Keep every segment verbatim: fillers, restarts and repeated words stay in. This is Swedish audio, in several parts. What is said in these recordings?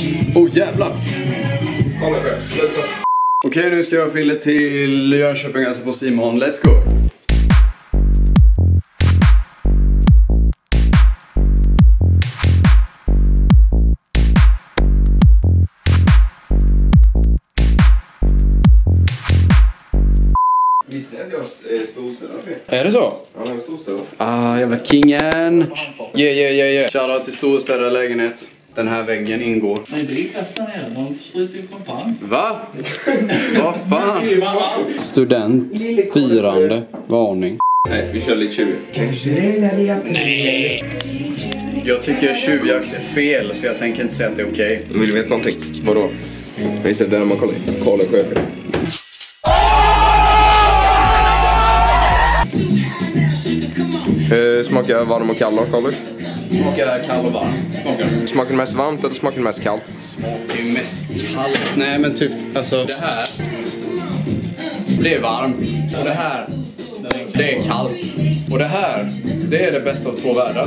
Oh jävlar. Kolla själv, sluta. Okej, nu ska jag fylla till Jönköping, alltså på Simon. Let's go. Visste ni att jag är storstädare? Är det så? Ja, jag är storstädare. Ah, jävla kingen. Yeah, yeah, yeah, yeah. Shoutout till storstädare lägenhet. Den här väggen ingår. Nej, det är festen här. De sprutar ju champagne. Va? Vad fan? Student, firande, varning. Nej, vi kör lite tjugo. Nej. Jag tycker tjuvjakt är fel, så jag tänker inte säga att det är okej. Vill du veta någonting? Vadå? Visst är det där man kollar kollar chefen. Hur smakar varm och kall då, Carlos? Smakar kall och varm. Smakar Smakar det mest varmt eller smakar det mest kallt? Smakar ju mest kallt. Nej, men typ, alltså det här. Det är varmt. Och det här, det är kallt. Och det här, det är det bästa av två världar.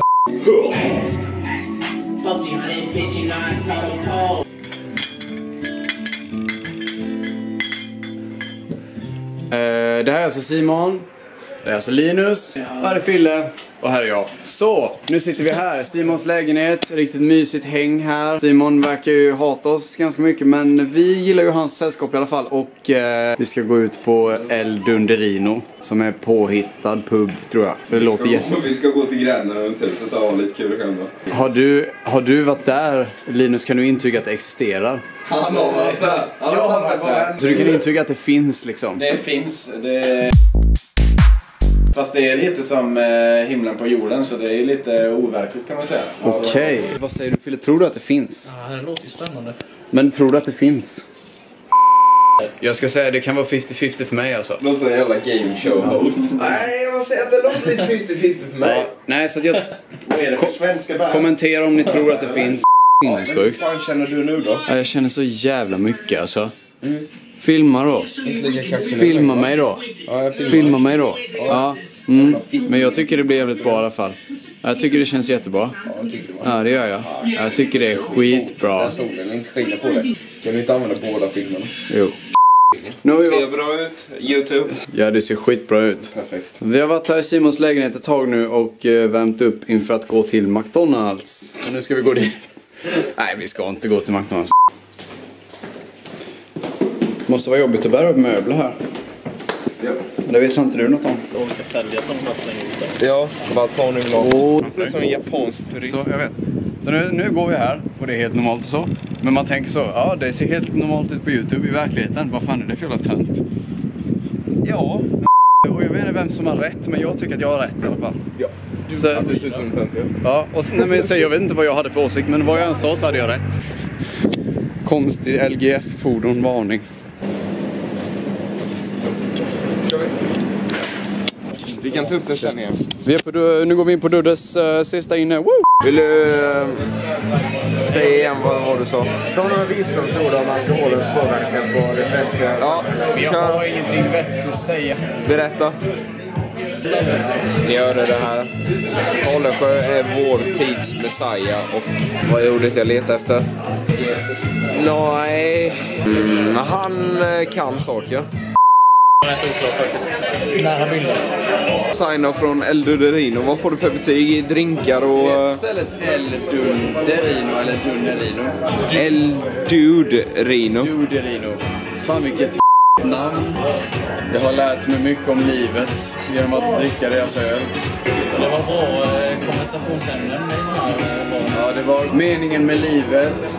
Uh, det här är alltså Simon. Det är alltså Linus. Här är Fille. Och här är jag. Så, nu sitter vi här. Simons lägenhet. Riktigt mysigt häng här. Simon verkar ju hata oss ganska mycket. Men vi gillar ju hans sällskap i alla fall. Och eh, vi ska gå ut på El Dunderino. Som är påhittad pub, tror jag. För det låter jätte... Vi ska gå till gränna runt huset och ha lite kul själva. Har du, har du varit där, Linus? Kan du intyga att det existerar? Han har varit där. Han har varit där. Så du kan intyga att det finns liksom? Det finns. Det... Fast det är lite som eh, himlen på jorden, så det är lite overkligt kan man säga. Okej. Okay. Vad säger du, Fille? Tror du att det finns? Ja, det låter ju spännande. Men tror du att det finns? Jag ska säga, det kan vara fifty fifty för mig alltså. Låter som en jävla game show host. Nej, jag måste säga att det låter lite fifty fifty för mig. Ja, nej, så att jag... Vad är det för svenska bär? Kommentera om ni tror att det finns. Sinnessjukt. Vad fan känner du nu då? Ja, jag känner så jävla mycket alltså. Mm. Filma då. Inte lika kaxig. Filma mig då. Ja, jag filmar. Filma mig då. Ja. Mm. Men jag tycker det blir jävligt bra i alla fall. Jag tycker det känns jättebra. Ja, det tycker du. Ja, det gör jag. Jag tycker det är skitbra. Den solen inte skiner på det. Kan vi inte använda båda filmerna? Jo. Nu har vi Ser varit... bra ut. YouTube. Ja, det ser skitbra ut. Perfekt. Vi har varit här i Simons lägenhet ett tag nu och uh, värmt upp inför att gå till McDonalds. Och nu ska vi gå dit. Nej, vi ska inte gå till McDonalds. Måste vara jobbigt att bära upp möbler här. Ja. Men det vet inte du något om. De ska sälja som bara slänga ut det. Ja, bara ta nu glad. Oh. Man ser ut som en japansk turist. Så, jag vet. Så nu, nu går vi här och det är helt normalt och så. Men man tänker så, ja det ser helt normalt ut på YouTube i verkligheten. Vad fan är det för jävla tönt? Ja. Och jag vet inte vem som har rätt, men jag tycker att jag har rätt i alla fall. Ja. Du så, att det ser ut som en tönt, ja. Ja, och nej, men, så, jag vet inte vad jag hade för åsikt, men vad jag än sa så hade jag rätt. Konstig L G F-fordon, varning. Kör vi. Vi kan ta upp det sen igen. Vi är på, nu går vi in på Duddes uh, sista inne. Woo! Vill du uh, säga igen vad, vad du sa? Ta några visdomsord om alkoholens påverkan på det svenska. Ja, Jag kör. har ingenting vettigt att säga. Berätta. Ni hörde det här. Karlsjö är vår tids Messiah. Och vad är ordet jag letar efter? Jesus. Nej. Mm, han eh, kan saker. Det är oklart faktiskt. Nära bilden. Sign från El Dunderino. Vad får du för betyg i drinkar och... Vet stället El Dunderino eller Dunderino? El Dunderino. Dunderino. Fan vilket namn. Jag har lärt mig mycket om livet genom att dricka deras öl. Det var bra eh, konversationsämnen med den här barnen. Ja, det var meningen med livet.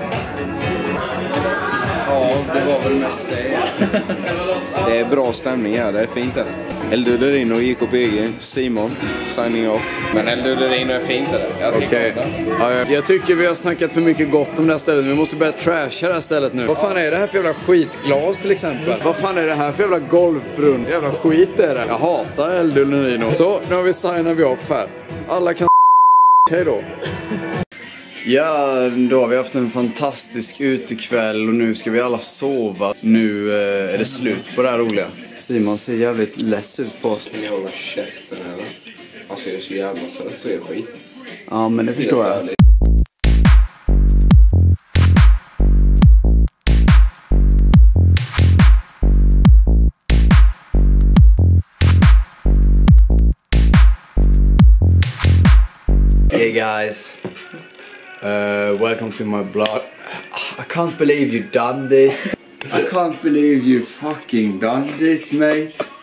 Ja, det var väl mest det. Det är bra stämning här, det är fint där. El Dunderino, J K P G, Simon, signing off. Men El Dunderino är fint där. Okej. Okay. Ja, jag, jag tycker vi har snackat för mycket gott om det här stället. Vi måste börja trasha det här stället nu. Vad fan är det här för jävla skitglas till exempel? Vad fan är det här för jävla golfbrunn? Jävla skit är det. Jag hatar El Dunderino. Så, nu har vi signat vi off här. Alla kan... Hej då. Ja, då har vi haft en fantastisk utekväll och nu ska vi alla sova. Nu eh, är det slut på det här roliga. Simon ser jävligt less ut på oss. Ska ni hålla käften eller? Alltså jag är så jävla trött på er skit. Ja, men det förstår jag. Hey guys, uh, welcome to my blog. I can't believe you done this. I can't believe you fucking done this, mate.